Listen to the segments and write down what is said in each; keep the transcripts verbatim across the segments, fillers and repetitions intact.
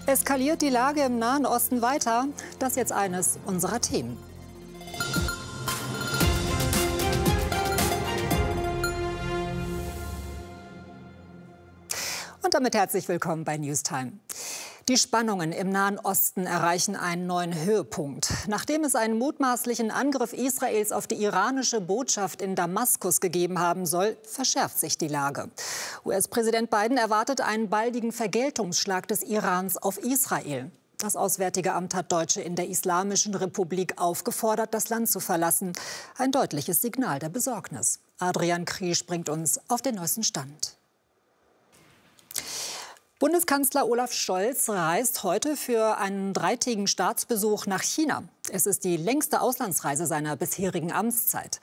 Eskaliert die Lage im Nahen Osten weiter? Das ist jetzt eines unserer Themen. Und damit herzlich willkommen bei Newstime. Die Spannungen im Nahen Osten erreichen einen neuen Höhepunkt. Nachdem es einen mutmaßlichen Angriff Israels auf die iranische Botschaft in Damaskus gegeben haben soll, verschärft sich die Lage. U S-Präsident Biden erwartet einen baldigen Vergeltungsschlag des Irans auf Israel. Das Auswärtige Amt hat Deutsche in der Islamischen Republik aufgefordert, das Land zu verlassen. Ein deutliches Signal der Besorgnis. Adrian Kriesch bringt uns auf den neuesten Stand. Bundeskanzler Olaf Scholz reist heute für einen dreitägigen Staatsbesuch nach China. Es ist die längste Auslandsreise seiner bisherigen Amtszeit.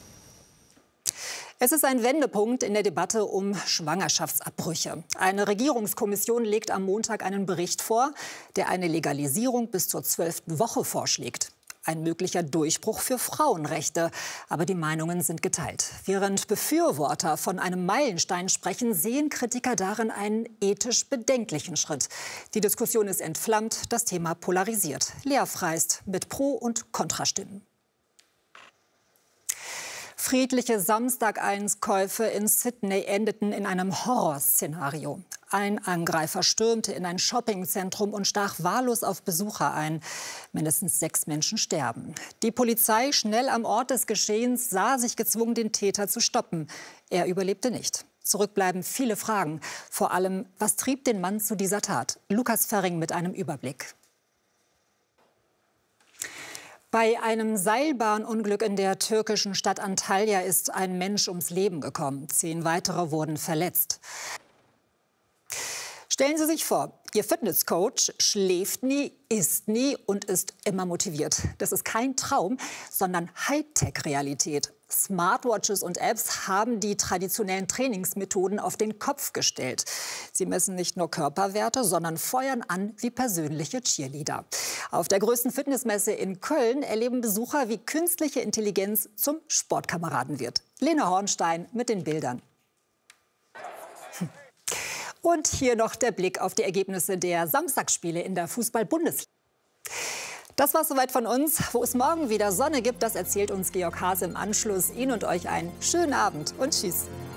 Es ist ein Wendepunkt in der Debatte um Schwangerschaftsabbrüche. Eine Regierungskommission legt am Montag einen Bericht vor, der eine Legalisierung bis zur zwölften Woche vorschlägt. Ein möglicher Durchbruch für Frauenrechte. Aber die Meinungen sind geteilt. Während Befürworter von einem Meilenstein sprechen, sehen Kritiker darin einen ethisch bedenklichen Schritt. Die Diskussion ist entflammt, das Thema polarisiert. Lea Freist mit Pro- und Kontrastimmen. Friedliche Samstageinskäufe in Sydney endeten in einem Horrorszenario. Ein Angreifer stürmte in ein Shoppingzentrum und stach wahllos auf Besucher ein. Mindestens sechs Menschen sterben. Die Polizei, schnell am Ort des Geschehens, sah sich gezwungen, den Täter zu stoppen. Er überlebte nicht. Zurück bleiben viele Fragen. Vor allem, was trieb den Mann zu dieser Tat? Lukas Ferring mit einem Überblick. Bei einem Seilbahnunglück in der türkischen Stadt Antalya ist ein Mensch ums Leben gekommen. Zehn weitere wurden verletzt. Stellen Sie sich vor, Ihr Fitnesscoach schläft nie, isst nie und ist immer motiviert. Das ist kein Traum, sondern Hightech-Realität. Smartwatches und Apps haben die traditionellen Trainingsmethoden auf den Kopf gestellt. Sie messen nicht nur Körperwerte, sondern feuern an wie persönliche Cheerleader. Auf der größten Fitnessmesse in Köln erleben Besucher, wie künstliche Intelligenz zum Sportkameraden wird. Lena Hornstein mit den Bildern. Und hier noch der Blick auf die Ergebnisse der Samstagsspiele in der Fußball-Bundesliga. Das war's soweit von uns. Wo es morgen wieder Sonne gibt, das erzählt uns Georg Haase im Anschluss. Ihnen und euch einen schönen Abend und tschüss.